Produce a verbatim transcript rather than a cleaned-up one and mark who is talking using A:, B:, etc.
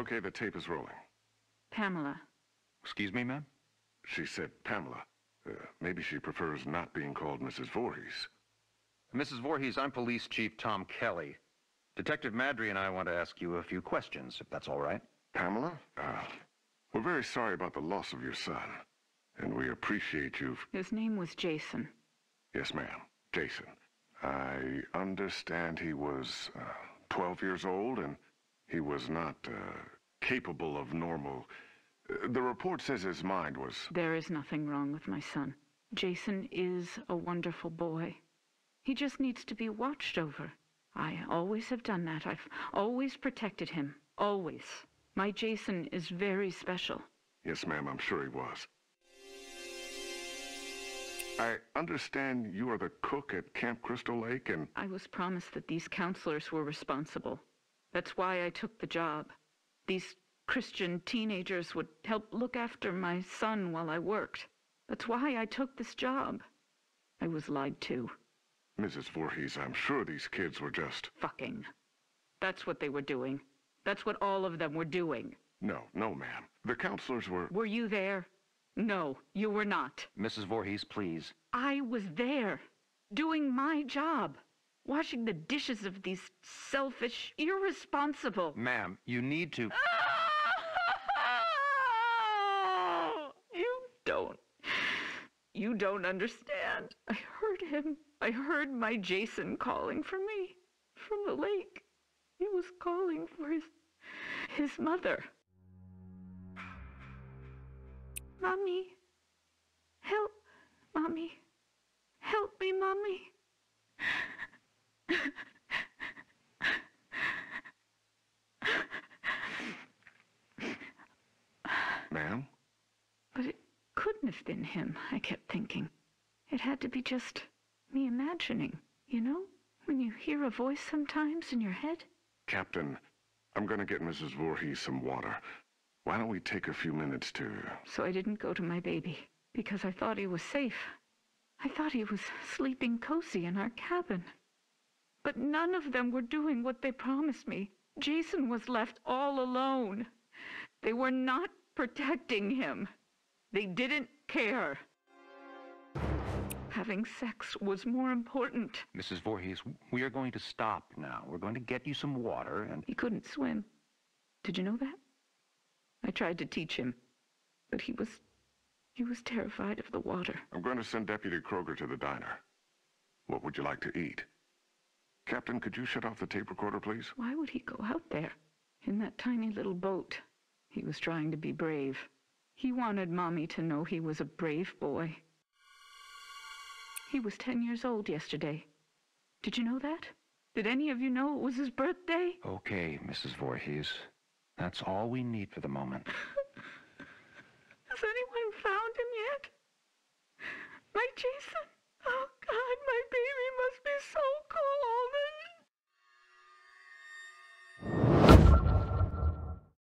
A: Okay, the tape is rolling.
B: Pamela.
C: Excuse me, ma'am?
A: She said Pamela. Uh, maybe she prefers not being called Missus Voorhees.
C: Missus Voorhees, I'm Police Chief Tom Kelly. Detective Madry and I want to ask you a few questions, if that's all right.
A: Pamela, uh, we're very sorry about the loss of your son, and we appreciate you.
B: His name was Jason.
A: Yes, ma'am. Jason. I understand he was uh, twelve years old, and he was not uh, capable of normal... Uh, the report says his mind was...
B: There is nothing wrong with my son. Jason is a wonderful boy. He just needs to be watched over. I always have done that. I've always protected him. Always. My Jason is very special.
A: Yes, ma'am, I'm sure he was. I understand you are the cook at Camp Crystal Lake, and...
B: I was promised that these counselors were responsible. That's why I took the job. These Christian teenagers would help look after my son while I worked. That's why I took this job. I was lied to.
A: Missus Voorhees, I'm sure these kids were just...
B: Fucking. That's what they were doing. That's what all of them were doing.
A: No, no, ma'am. The counselors were...
B: Were you there? No, you were not.
C: Missus Voorhees, please.
B: I was there, doing my job, washing the dishes of these selfish, irresponsible...
C: Ma'am, you need to...
B: You don't... You don't understand. I heard him. I heard my Jason calling for me from the lake. He was calling for his... his mother. Mommy. Help. Mommy. Help me, Mommy.
A: Ma'am?
B: But it couldn't have been him, I kept thinking. It had to be just me imagining, you know? When you hear a voice sometimes in your head.
A: Captain, I'm gonna get Missus Voorhees some water. Why don't we take a few minutes to...
B: So I didn't go to my baby, because I thought he was safe. I thought he was sleeping cozy in our cabin. But none of them were doing what they promised me. Jason was left all alone. They were not protecting him. They didn't care. Having sex was more important.
C: Missus Voorhees, we are going to stop now. We're going to get you some water and...
B: He couldn't swim. Did you know that? I tried to teach him, but he was... he was terrified of the water.
A: I'm going to send Deputy Kroger to the diner. What would you like to eat? Captain, could you shut off the tape recorder, please?
B: Why would he go out there, in that tiny little boat? He was trying to be brave. He wanted Mommy to know he was a brave boy. He was ten years old yesterday. Did you know that? Did any of you know it was his birthday?
C: Okay, Missus Voorhees. That's all we need for the moment.
B: Has anyone found him yet? My Jason?